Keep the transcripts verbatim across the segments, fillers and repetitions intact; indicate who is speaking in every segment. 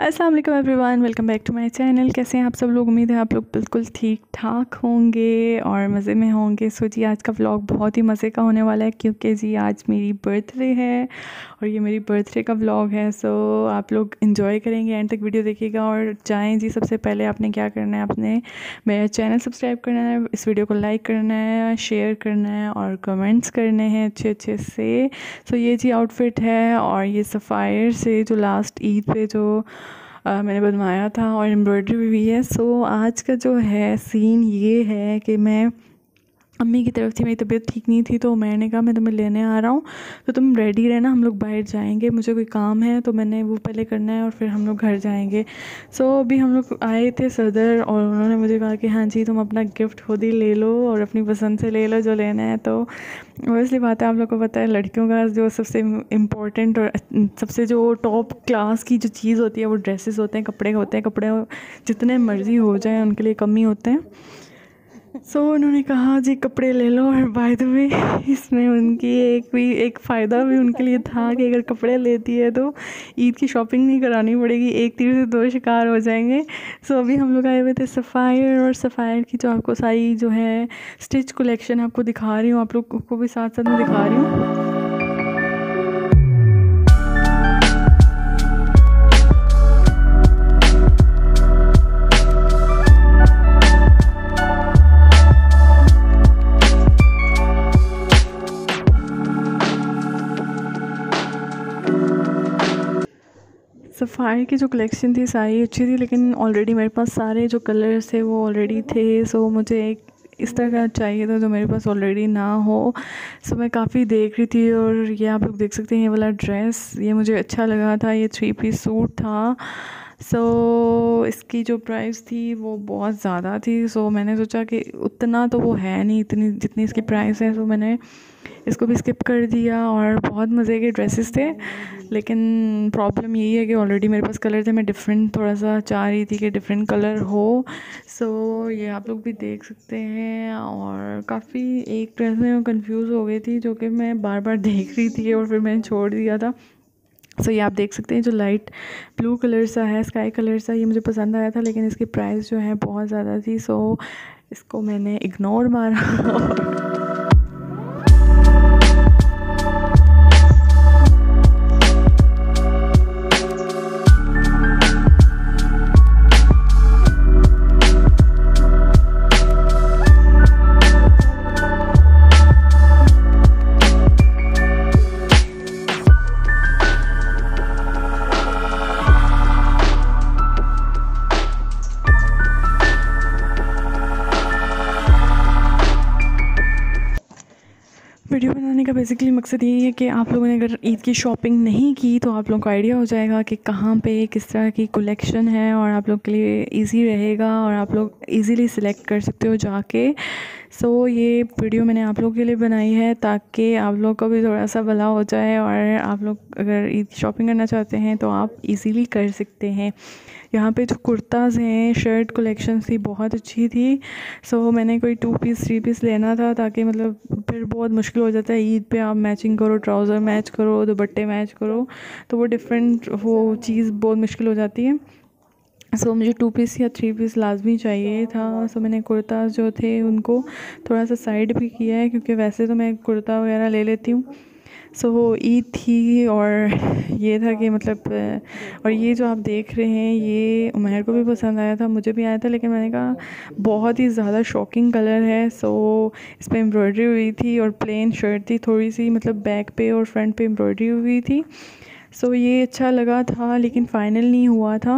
Speaker 1: अस्सलाम वालेकुम everyone, welcome back to my channel. कैसे हैं आप सब लोग? उम्मीद है आप लोग बिल्कुल ठीक ठाक होंगे और मज़े में होंगे। सो जी, आज का व्लॉग बहुत ही मज़े का होने वाला है क्योंकि जी आज मेरी बर्थडे है और ये मेरी बर्थडे का व्लॉग है। सो आप लोग एंजॉय करेंगे, एंड तक वीडियो देखिएगा। और जाएँ जी, सबसे पहले आपने क्या करना है, आपने मेरा चैनल सब्सक्राइब करना है, इस वीडियो को लाइक करना है, शेयर करना है और कमेंट्स करने हैं अच्छे अच्छे से। सो ये जी आउटफिट है और ये सफ़ायर से जो लास्ट ईद पे जो आ, मैंने बनवाया था और एम्ब्रॉयडरी भी है। सो आज का जो है सीन ये है कि मैं अम्मी की तरफ थी, मेरी तबीयत ठीक नहीं थी तो मैंने कहा मैं तुम्हें लेने आ रहा हूँ तो तुम रेडी रहना, हम लोग बाहर जाएंगे, मुझे कोई काम है तो मैंने वो पहले करना है और फिर हम लोग घर जाएंगे। सो so, अभी हम लोग आए थे सदर और उन्होंने मुझे कहा कि हाँ जी तुम अपना गिफ्ट खुद ही ले लो और अपनी पसंद से ले लो जो लेना है। तो वैसे बात है, आप लोग को पता है लड़कियों का जो सबसे इम्पोर्टेंट और सबसे जो टॉप क्लास की जो चीज़ होती है वो ड्रेसेस होते हैं, कपड़े होते हैं। कपड़े जितने मर्ज़ी हो जाए उनके लिए कम ही होते हैं। सो so, उन्होंने कहा जी कपड़े ले लो। और बाय द वे इसमें उनकी एक भी एक फ़ायदा भी उनके लिए था कि अगर कपड़े लेती है तो ईद की शॉपिंग नहीं करानी पड़ेगी, एक तीर से दो शिकार हो जाएंगे। सो so, अभी हम लोग आए हुए थे सफ़ायर, और सफ़ायर की जो आपको सारी जो है स्टिच कलेक्शन आपको दिखा रही हूँ, आप लोग को भी साथ साथ में दिखा रही हूँ। सफ़ायर की जो कलेक्शन थी सारी अच्छी थी, लेकिन ऑलरेडी मेरे पास सारे जो कलर्स थे वो ऑलरेडी थे। सो मुझे एक इस तरह का चाहिए था जो मेरे पास ऑलरेडी ना हो। सो मैं काफ़ी देख रही थी और ये आप लोग देख सकते हैं, ये वाला ड्रेस ये मुझे अच्छा लगा था, ये थ्री पीस सूट था। सो so, इसकी जो प्राइस थी वो बहुत ज़्यादा थी। सो so, मैंने सोचा कि उतना तो वो है नहीं इतनी जितनी इसकी प्राइस है। सो so, मैंने इसको भी स्किप कर दिया। और बहुत मज़े के ड्रेसेस थे, लेकिन प्रॉब्लम यही है कि ऑलरेडी मेरे पास कलर थे, मैं डिफरेंट थोड़ा सा चाह रही थी कि डिफरेंट कलर हो। सो so, ये आप लोग भी देख सकते हैं। और काफ़ी एक ड्रेस में मैं कंफ्यूज हो गई थी जो कि मैं बार बार देख रही थी और फिर मैंने छोड़ दिया था। सो so, ये आप देख सकते हैं जो लाइट ब्लू कलर सा है, स्काई कलर सा, ये मुझे पसंद आया था, लेकिन इसकी प्राइस जो है बहुत ज़्यादा थी। सो so, इसको मैंने इग्नोर मारा। वीडियो बनाने का बेसिकली मकसद यही है कि आप लोगों ने अगर ईद की शॉपिंग नहीं की तो आप लोगों को आइडिया हो जाएगा कि कहाँ पे किस तरह की कलेक्शन है और आप लोग के लिए इजी रहेगा और आप लोग इजीली सिलेक्ट कर सकते हो जाके। सो so, ये वीडियो मैंने आप लोगों के लिए बनाई है ताकि आप लोग को भी थोड़ा सा भला हो जाए और आप लोग अगर ईद की शॉपिंग करना चाहते हैं तो आप इजीली कर सकते हैं। यहाँ पे जो कुर्ताज़ हैं, शर्ट कलेक्शन थी बहुत अच्छी थी। सो so, मैंने कोई टू पीस थ्री पीस लेना था ताकि मतलब फिर बहुत मुश्किल हो जाता है ईद पे, आप मैचिंग करो, ट्राउज़र मैच करो, दुपट्टे मैच करो, तो वो डिफरेंट वो चीज़ बहुत मुश्किल हो जाती है। सो so, मुझे टू पीस या थ्री पीस लाजमी चाहिए था। सो so, मैंने कुर्ता जो थे उनको थोड़ा सा साइड भी किया है क्योंकि वैसे तो मैं कुर्ता वगैरह ले लेती हूँ। सो so, ईद थी और ये था कि मतलब, और ये जो आप देख रहे हैं ये उमैर को भी पसंद आया था, मुझे भी आया था, लेकिन मैंने कहा बहुत ही ज़्यादा शॉकिंग कलर है। सो so, इस पर एम्ब्रॉयडरी हुई थी और प्लेन शर्ट थी, थोड़ी सी मतलब बैक पे और फ्रंट पे एम्ब्रॉयडरी हुई थी। सो so, ये अच्छा लगा था लेकिन फ़ाइनल नहीं हुआ था।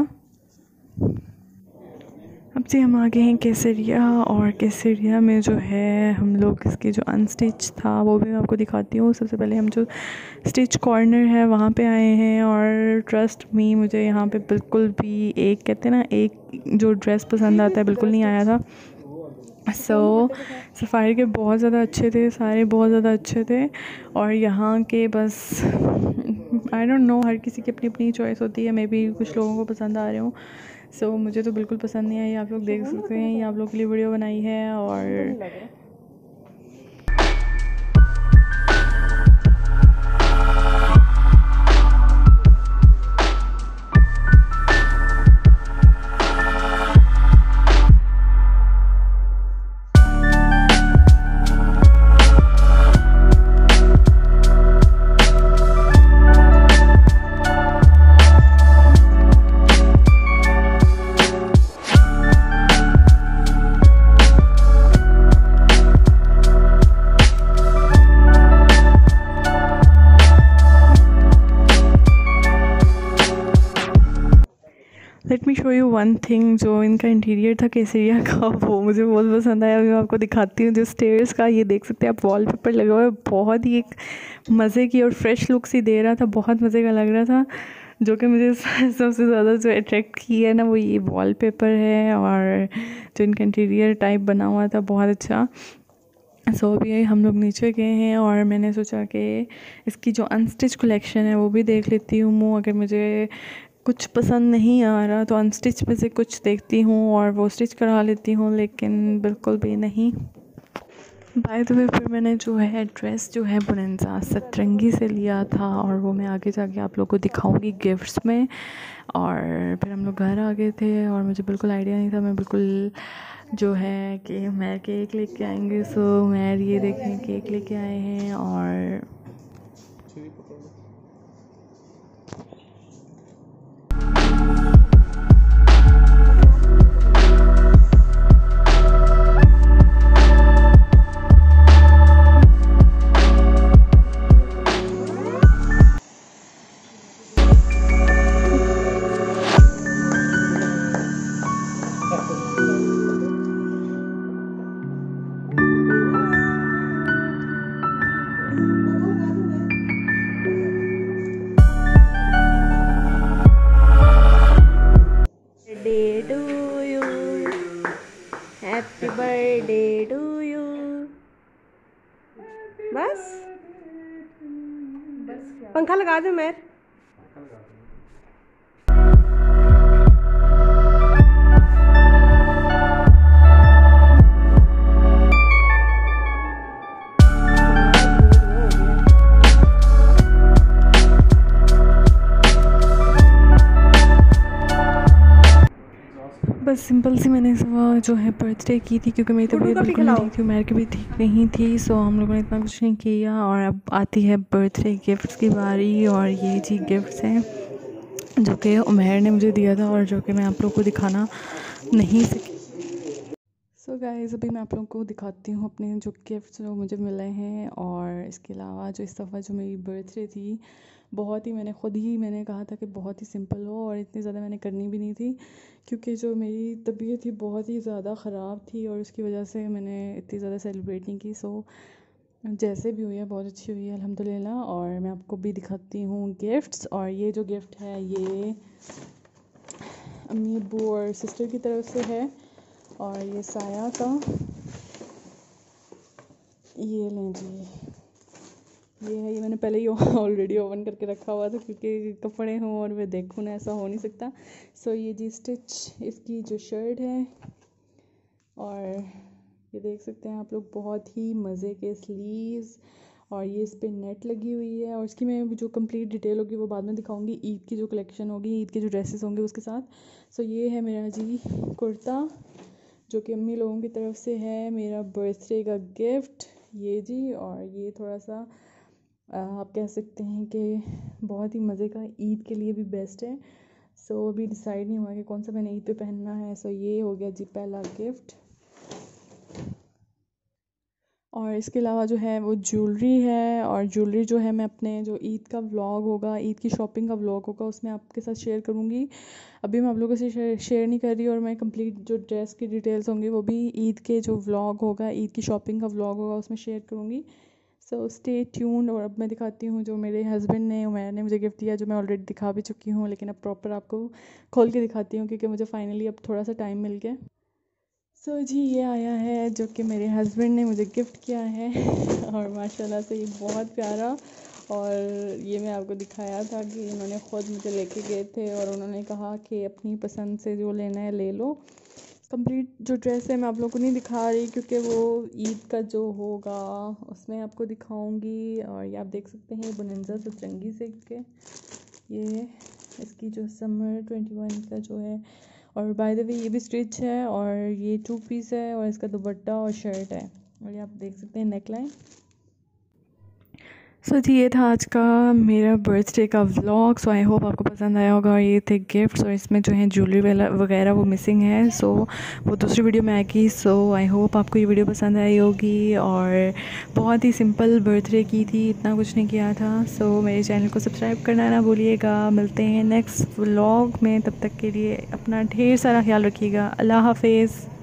Speaker 1: अब से हम आगे हैं केसरिया, और केसरिया में जो है हम लोग इसकी जो अनस्टिच था वो भी मैं आपको दिखाती हूँ। सबसे पहले हम जो स्टिच कॉर्नर है वहाँ पे आए हैं और ट्रस्ट मी मुझे यहाँ पे बिल्कुल भी एक कहते हैं ना एक जो ड्रेस पसंद आता है बिल्कुल नहीं आया था। सो so, सफ़ारी के बहुत ज़्यादा अच्छे थे, सारे बहुत ज़्यादा अच्छे थे। और यहाँ के बस आई डोंट नो, हर किसी की अपनी अपनी चॉइस होती है, मे बी कुछ लोगों को पसंद आ रहे हो। सो so, मुझे तो बिल्कुल पसंद नहीं आई, आप लोग देख सकते हैं, ये आप लोग के लिए वीडियो बनाई है। और वन थिंग जो इनका इंटीरियर था केसरिया का, वो मुझे बहुत पसंद आया। अभी मैं आपको दिखाती हूँ जो स्टेयर्स का, ये देख सकते हैं आप, वॉलपेपर लगा हुआ है। बहुत ही एक मज़े की और फ्रेश लुक सी दे रहा था, बहुत मज़े का लग रहा था। जो कि मुझे सबसे ज़्यादा जो अट्रैक्ट किया है ना, वो ये वॉलपेपर है और जो इनका इंटीरियर टाइप बना हुआ था, बहुत अच्छा। सो so, अभी हम लोग नीचे गए हैं और मैंने सोचा कि इसकी जो अनस्टिच कलेक्शन है वो भी देख लेती हूँ। अगर मुझे कुछ पसंद नहीं आ रहा तो अनस्टिच में से कुछ देखती हूँ और वो स्टिच करा लेती हूँ, लेकिन बिल्कुल भी नहीं। बाय द वे, फिर मैंने जो है ड्रेस जो है बोनेंजा सतरंगी से लिया था और वो मैं आगे जाके आप लोगों को दिखाऊंगी गिफ्ट्स में। और फिर हम लोग घर आ गए थे और मुझे बिल्कुल आइडिया नहीं था, मैं बिल्कुल जो है कि मैं केक लेके आएंगे। सो मैं ये देखें केक लेके आए हैं और
Speaker 2: birthday to you, happy birthday to you. बस पंखा लगा दो मैं।
Speaker 1: बस सिंपल सी मैंने सुबह जो है बर्थडे की थी, क्योंकि मेरी तबीयत बिल्कुल नहीं ठीक थी, मेरे की भी ठीक नहीं थी। सो हम लोगों ने इतना कुछ नहीं किया और अब आती है बर्थडे गिफ्ट्स की बारी। और ये जी गिफ्ट्स हैं जो कि उमैर ने मुझे दिया था और जो कि मैं आप लोगों को दिखाना नहीं सकी। सो so गाइस, अभी मैं आप लोगों को दिखाती हूँ अपने जो गिफ्ट्स जो मुझे मिले हैं। और इसके अलावा जो इस दफ़ा जो मेरी बर्थडे थी, बहुत ही मैंने ख़ुद ही मैंने कहा था कि बहुत ही सिंपल हो और इतनी ज़्यादा मैंने करनी भी नहीं थी, क्योंकि जो मेरी तबीयत थी बहुत ही ज़्यादा ख़राब थी और उसकी वजह से मैंने इतनी ज़्यादा सेलिब्रेट नहीं की। सो जैसे भी हुई है बहुत अच्छी हुई है अल्हम्दुलिल्लाह। और मैं आपको भी दिखाती हूँ गिफ्ट्स। और ये जो गिफ्ट है ये अम्मी अब्बू और सिस्टर की तरफ से है। और ये साया का, ये लें जी, ये है। ये मैंने पहले ही ऑलरेडी ओपन करके रखा हुआ था, क्योंकि कपड़े हों और मैं देखूँ ना, ऐसा हो नहीं सकता। सो ये जी स्टिच इसकी जो शर्ट है, और ये देख सकते हैं आप लोग, बहुत ही मज़े के स्लीव्स। और ये इस पर नेट लगी हुई है। और इसकी मैं जो कंप्लीट डिटेल होगी वो बाद में दिखाऊंगी, ईद की जो कलेक्शन होगी, ईद के जो ड्रेसेस होंगे उसके साथ। सो ये है मेरा जी कुर्ता, जो कि अम्मी लोगों की तरफ से है, मेरा बर्थडे का गिफ्ट ये जी। और ये थोड़ा सा आप कह सकते हैं कि बहुत ही मज़े का, ईद के लिए भी बेस्ट है। सो अभी डिसाइड नहीं हुआ कि कौन सा मैंने ईद पे पहनना है। सो ये हो गया जी पहला गिफ्ट। और इसके अलावा जो है वो ज्वेलरी है। और ज्वेलरी जो है मैं अपने जो ईद का व्लॉग होगा, ईद की शॉपिंग का व्लॉग होगा, उसमें आपके साथ शेयर करूँगी। अभी मैं आप लोगों से शेयर नहीं कर रही। और मैं कंप्लीट जो ड्रेस की डिटेल्स होंगी वो भी ईद के जो व्लॉग होगा, ईद की शॉपिंग का व्लॉग होगा, उसमें शेयर करूँगी। So stay tuned. और अब मैं दिखाती हूँ जो मेरे हस्बैंड ने उमैर ने मुझे गिफ्ट दिया, जो मैं ऑलरेडी दिखा भी चुकी हूँ, लेकिन अब प्रॉपर आपको खोल के दिखाती हूँ, क्योंकि मुझे फाइनली अब थोड़ा सा टाइम मिल गया। सो so, जी ये आया है जो कि मेरे हस्बैंड ने मुझे गिफ्ट किया है और माशाल्लाह से ये बहुत प्यारा। और ये मैं आपको दिखाया था कि इन्होंने ख़ुद मुझे लेके गए थे और उन्होंने कहा कि अपनी पसंद से जो लेना है ले लो। कंप्लीट जो ड्रेस है मैं आप लोगों को नहीं दिखा रही, क्योंकि वो ईद का जो होगा उसमें आपको दिखाऊंगी। और ये आप देख सकते हैं बोनेंजा सतरंगी से के, ये इसकी जो समर ट्वेंटी वन का जो है। और बाय द वे ये भी स्टिच है और ये टू पीस है और इसका दुपट्टा और शर्ट है। और ये आप देख सकते हैं नेक लाइन। सो जी ये था आज का मेरा बर्थडे का व्लॉग। सो आई होप आपको पसंद आया होगा। और ये थे गिफ्ट्स और इसमें जो है ज्वेलरी वगैरह वो मिसिंग है। सो वो दूसरी वीडियो में आएगी। सो आई होप आपको ये वीडियो पसंद आई होगी। और बहुत ही सिंपल बर्थडे की थी, इतना कुछ नहीं किया था। सो मेरे चैनल को सब्सक्राइब करना ना भूलिएगा। मिलते हैं नेक्स्ट व्लॉग में, तब तक के लिए अपना ढेर सारा ख्याल रखिएगा। अल्लाह हाफिज़।